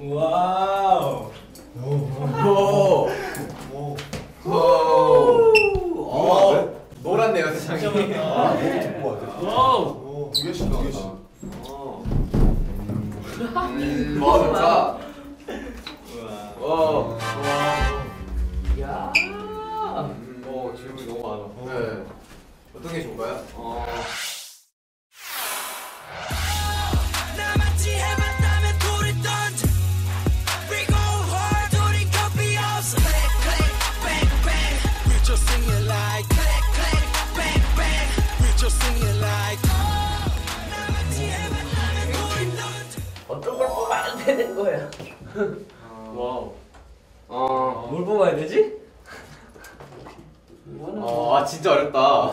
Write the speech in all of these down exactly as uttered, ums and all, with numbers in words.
와우. 오. 오. 오. 노랗네요 세상이. 와우. 두 개씩 두 개씩. 음. 와 좋다. 와. 야. 오 질문이 너무 많아. 네. 어떤 게 좋을까요? 어. 어떤 걸 뽑아야 되는 거야? 와우. 어. 뭘 뽑아야 되지? 어, 아 진짜 어렵다.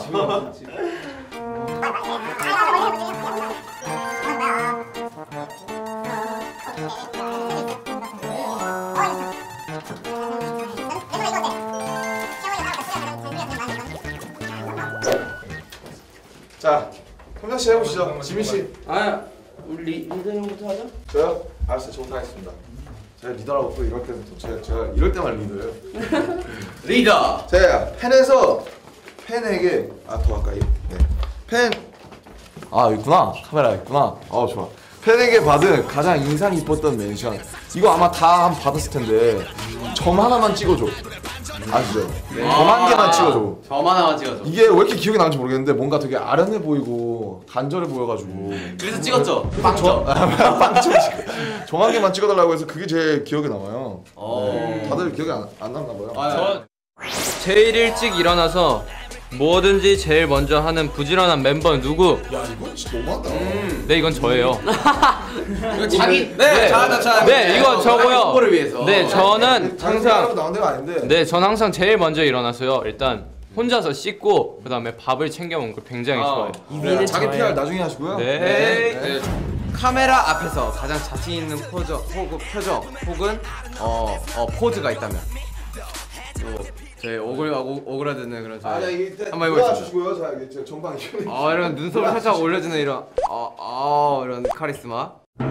자, hom장 씨 해보시죠. 지민 씨. 아, 우리 리, 리더 형부터 하자. 저요? 알았어요. 저부터 하겠습니다. 제가 리더라고 또 이럴 때는 또 제가, 제가 이럴 때만 리더예요. 리더. 제가 팬에서 팬에게 아 더 가까이. 네. 팬. 아 있구나. 카메라 있구나. 어 좋아. 팬에게 받은 가장 인상 깊었던 멘션. 이거 아마 다 한 받았을 텐데 점 하나만 찍어줘. 아시죠? 네. 점 한 개만 찍어줘. 점 하나만 찍어줘. 이게 왜 이렇게 기억에 남는지 모르겠는데 뭔가 되게 아련해 보이고 간절해 보여가지고. 그래서 찍었죠. 빵점. 빵점. 점 한 개만 찍어달라고 해서 그게 제일 기억에 남아요. 어. 네. 다들 기억이 안, 안 남나 봐요. 아, 저 제일 일찍 일어나서 뭐든지 제일 먼저 하는 부지런한 멤버는 누구? 야 이거 진짜 너무하다. 음. 네, 이건 저예요. 이거 자기. 네. 잘한다 잘한다. 네, 이거 저고요. 홍보를 위해서. 네, 저는 항상 나온 데가 아닌데. 네, 전 항상 제일 먼저 일어나서요. 일단 혼자서 씻고 그다음에 밥을 챙겨 먹는 걸 굉장히 아. 좋아해요. 네, 자기 피알 나중에 하시고요. 네. 네. 네. 카메라 앞에서 가장 자신 있는 포즈, 혹은 표정, 혹은 어, 어 포즈가 있다면 또 저희 오글 오, 오그라드는 그런 저희 아, 이게 한번 해보겠습니다. 주시고요. 자, 이게 제 전방 이렇게. 아 이런 눈썹을 살짝 올려주는 이런 아, 아 이런 카리스마.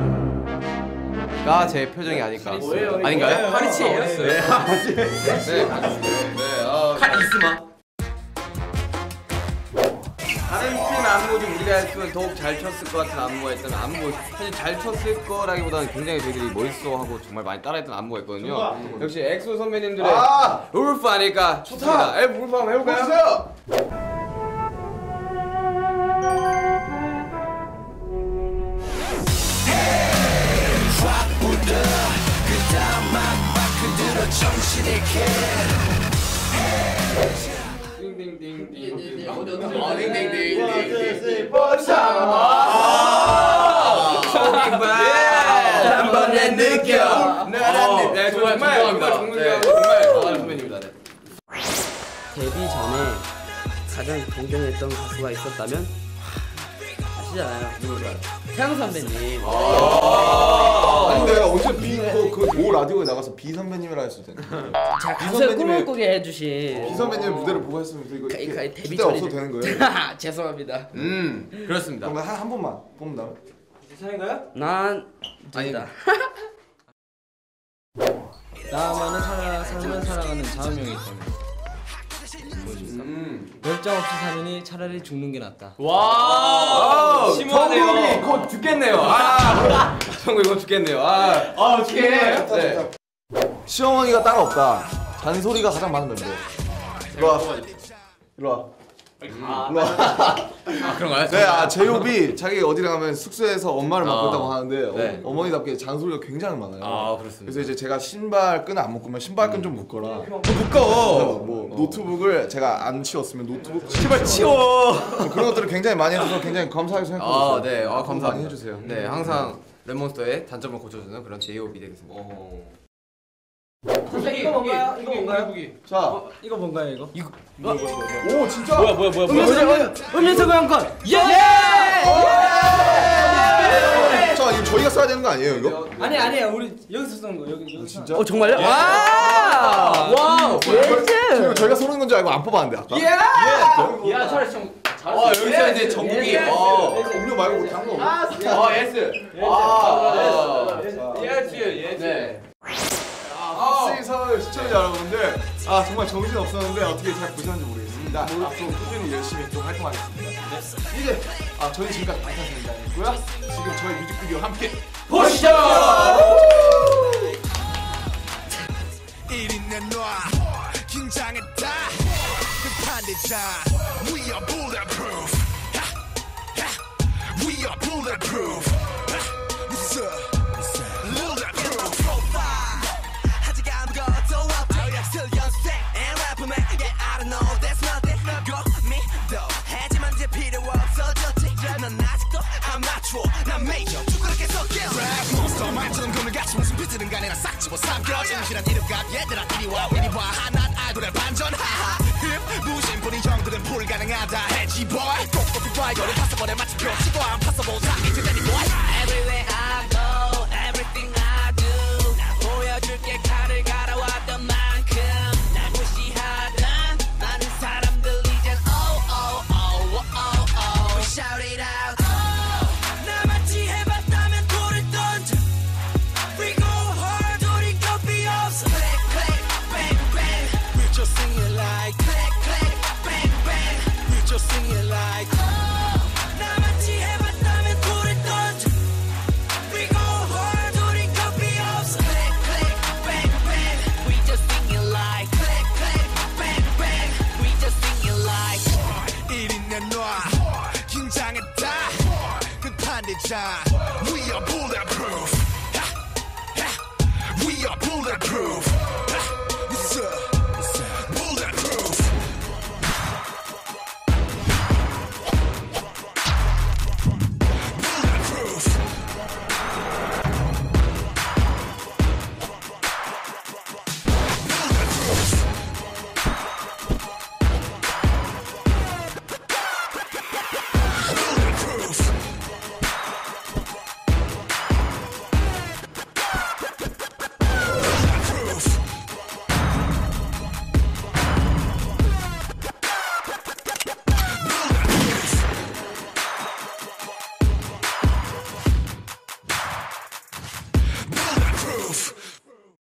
가 제 표정이 아닐까. 뭐예요, 아닌가요? 카리치예요? 네. 네. 네. 아, 카리스마. 다른 팀 안무도 우리가 했으면 더욱 잘 쳤을 것 같은 안무가 있다면 안무 사실 잘 쳤을 거라기보다는 굉장히 저희들이 멋있어하고 정말 많이 따라했던 안무가 있거든요. 역시 엑소 선배님들의 아! 울프 아닐까 싶습니다. 에 울프 한번 해볼까요? 보세요. 한번 내 느껴. 네 정말 정말 정말 정말 선배님입니다. 데뷔 전에 가장 존경했던 가수가 있었다면 아시잖아요. 누굴까요? 태양 선배님. 아니 내가 어제 비그모 라디오에 나가서 비 선배님이라 했을 텐데. 자, 가수의 꿈을 꾸게 해주신 비 선배님 무대를 보고 했으면 이거 가- 가- 이렇게 데뷔 기대 전이죠. 없어도 되는 거예요? 죄송합니다. 음 그렇습니다. 그럼 한, 한 번만 뽑는다면? 사인가요? 난 아니다. 나만은 살아, 삶을 살아가는 자음형이 있다면 음. 열정 없이 사느니 차라리 죽는 게 낫다. 와 심오하네요. 정국이 곧 죽겠네요. 아 정국이 곧 죽겠네요. 아, 아 어떡해. 네. 시어머니가 따로 없다. 잔소리가 가장 많은 멤버. 이리 와. 이리 와. 아, 이리 와. 아 그런가요? 네, 아 제이홉이 자기 어디 가면 숙소에서 엄마를 맡고 아. 있다고 하는데 네. 어, 어머니답게 잔소리가 굉장히 많아요. 아 그렇습니다. 그래서 이제 제가 신발 끈을 안 묶으면 신발끈 좀 묶어라. 묶어. 뭐 노트북을 제가 안 치웠으면 노트북 제발 치워. 뭐 그런 것들을 굉장히 많이 해줘서 굉장히 감사하게 생각하고 있어요. 아 네, 아 감사합니다. 많이 해주세요. 네, 항상 랩몬스터의 단점을 고쳐주는 그런 제이홉이 되겠습니다. 선생님 이거 뭔가요? 이거 뭔가요? 자, 이거 뭔가요 이거? 오 진짜? 뭐야 뭐야 뭐야 뭐야? 음료수 교환권. 예! 자, 이거 저희가 써야 되는 거 아니에요, 이거? 아니 아니야 우리 여기서 쓰는 거 여기 여기. 진짜? 어 정말요? 예. 와! 와우. 지금 저희가 쏘는 건 줄 알고 안 뽑았는데 아까. 예. 야 차라리 좀 어 여기서 이제 전국이 어 음료 말고 당근 없어. 어 예스 아 예스 예스 학생 서울 시청자 여러분들, 아 정말 정신 없었는데 어떻게 잘 보셨는지 모르겠습니다. 앞으로 꾸준히 열심히 또 활동하겠습니다. 이제 아 저희 지금까지 방탄소년단이었고요. 지금 저희 뮤직비디오 함께 보시죠. 이리 내놔 긴장했다 급한 대자 We are bulletproof We are bulletproof What's up? Bulletproof 아직 아무것도 없지 Still young, sick and rapper man Yeah, I don't know, there's nothing 고 믿어 하지만 이제 필요 없어졌지 넌 아직도 아마추어 난 메이저 두그럽게 섞여 Rap monster 말처럼 금을 같이 무슨 비트는 간에 나 싹 집어 삼켜 진실한 이름값 얘들아 이리 와 이리 와 하난 아이돌의 반전 하하 힙 무심뿐인 형들은 불가능하다 해지 boy 꼭꼭 비바이거를 파서버려 마치 표시고 안 파서보자 이제 내니 boy Everywhere I go everything I do 나 보여줄게 칼을 갈아왔던 만큼 날 무시하던 많은 사람들 이젠 oh oh oh oh oh oh We shout it out 나같이 해봤다면 돌을 던져 We go hard 우리 겁이 없어 Click click bang bang We just sing it like Click click bang bang We just sing it like 나같이 해봤다면 돌을 던져 We go hard 우리 겁이 없어 Click click bang bang We just sing it like Click click bang bang We just sing it like 이리 내놔 긴장했다 급한 대자 We are bulletproof We are bulletproof